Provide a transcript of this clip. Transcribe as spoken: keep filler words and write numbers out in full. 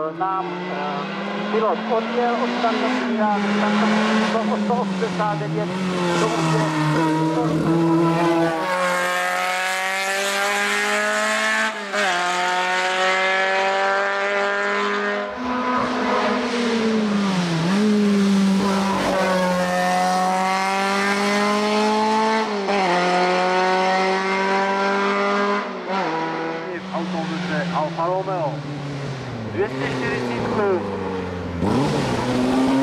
nám pilot odjel od startovníka, startovník o sto osmdesát devět, to už je Alfa Romeo dvě stě čtyřicet.